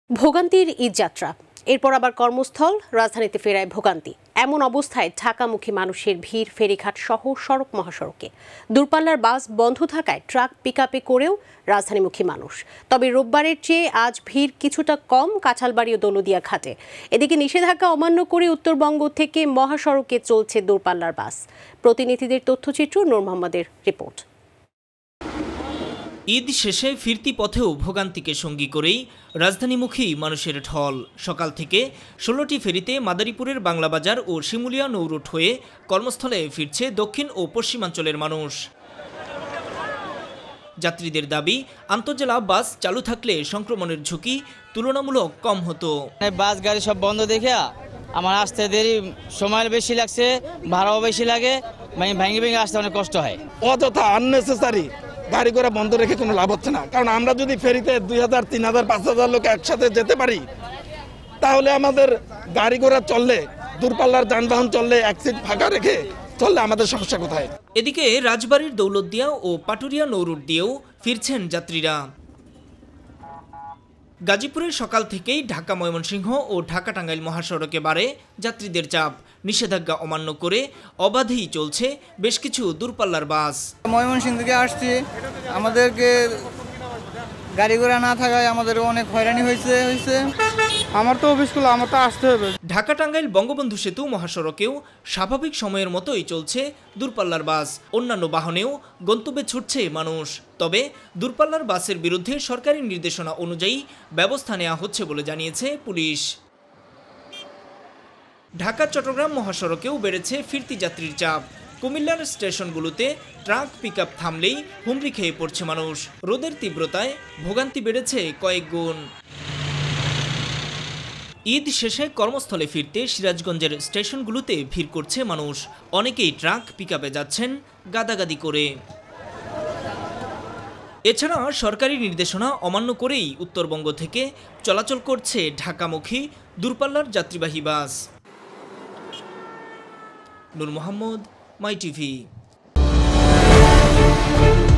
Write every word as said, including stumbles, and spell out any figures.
ভোগান্তির ঈদযাত্রা, এরপর আবার কর্মস্থল, রাজধানীতে ফেরায় ভোগান্তি। এমন অবস্থায় ঢাকামুখী মানুষের ভিড় ফেরিঘাট সহ সড়ক মহাসড়কে। দূরপাল্লার বাস বন্ধ থাকায় ট্রাক পিকআপে করেও রাজধানীমুখী মানুষ। তবে রোববারের চেয়ে আজ ভিড় কিছুটা কম কাঁঠালবাড়ি ও দৌলতদিয়া ঘাটে। এদিকে নিষেধাজ্ঞা অমান্য করে উত্তরবঙ্গ থেকে মহাসড়কে চলছে দূরপাল্লার বাস। প্রতিনিধিদের তথ্যচিত্র, নূর মোহাম্মদের রিপোর্ট। ঈদ শেষে ফিরতি পথেও ভোগান্তিকে সঙ্গী করেই রাজধানীমুখী মানুষের ঢল। সকাল থেকে ষোলোটি ফেরিতে মাদারীপুরের বাংলাবাজার ও শিমুলিয়া নৌরুট হয়ে কর্মস্থলে ফিরছে দক্ষিণ ও পশ্চিমাঞ্চলের মানুষ। যাত্রীদের দাবি, আন্তজেলা বাস চালু থাকলে সংক্রমণের ঝুঁকি তুলনামূলক কম হতো। বাস গাড়ি সব বন্ধ দেখে আমার আসতে দেরি, সময় বেশি লাগছে, ভাড়াও বেশি লাগে, ভেঙে ভেঙে আসতে অনেক কষ্ট হয়। অযথা আননেসেসারি গাড়ি করে বন্ধ রেখে কোনো লাভ হচ্ছে না। কারণ আমরা যদি ফেরিতে দুই হাজার তিন হাজার পাঁচ হাজার লোক একসাথে যেতে পারি, তাহলে আমাদের গাড়ি ঘোড়া চললে, দূরপাল্লার যানবাহন চললে, এক সিট ফাঁকা রেখে চললে আমাদের সমস্যা কোথায়? এদিকে রাজবাড়ীর দৌলতদিয়া ও পাটুরিয়া নৌরুট দিয়েও ফিরছেন যাত্রীরা। গাজীপুরের সকাল থেকেই ঢাকা ময়মনসিংহ ও ঢাকা টাঙ্গাইল মহাসড়কে বাড়ে যাত্রীদের চাপ। নিষেধাজ্ঞা অমান্য করে অবাধেই চলছে বেশ কিছু দূরপাল্লার বাস। ময়মনসিংহ থেকে আসছি, আমাদেরকে গাড়ি ঘোড়া না থাকায় আমাদের অনেক হয়রানি হয়েছে হয়েছে আমার তো অফিসগুলো আমার তো আসতে হবে। ঢাকা টাঙ্গাইল বঙ্গবন্ধু সেতু মহাসড়কেও স্বাভাবিক সময়ের মতোই চলছে দূরপাল্লার বাস। অন্যান্য বাহনেও গন্তব্যে ছুটছে মানুষ। তবে দূরপাল্লার বাসের বিরুদ্ধে সরকারি নির্দেশনা অনুযায়ী ব্যবস্থা নেওয়া হচ্ছে বলে জানিয়েছে পুলিশ। ঢাকা চট্টগ্রাম মহাসড়কেও বেড়েছে ফিরতি যাত্রীর চাপ। কুমিল্লার স্টেশনগুলোতে ট্রাক পিকআপ থামলেই হুমড়ি খেয়ে পড়ছে মানুষ। রোদের তীব্রতায় ভোগান্তি বেড়েছে কয়েক গুণ। ঈদ শেষে কর্মস্থলে ফিরতে সিরাজগঞ্জের স্টেশনগুলোতে ভিড় করছে মানুষ। অনেকেই ট্রাক পিকআপে যাচ্ছেন গাদাগাদি করে। এছাড়া সরকারি নির্দেশনা অমান্য করেই উত্তরবঙ্গ থেকে চলাচল করছে ঢাকামুখী দূরপাল্লার যাত্রীবাহী বাস। নূর মোহাম্মদ, মাই টিভি।